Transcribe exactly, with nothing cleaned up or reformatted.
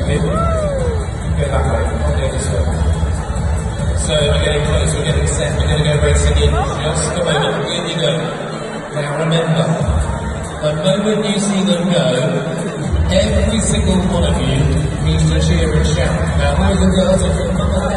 bit. Go that way, I'll go this way. So we're getting close, we're getting set, we're going to go racing in just a moment. Here we go. Now remember, the moment you see them go, every single one of you needs to cheer and shout. Now boys and girls, if you're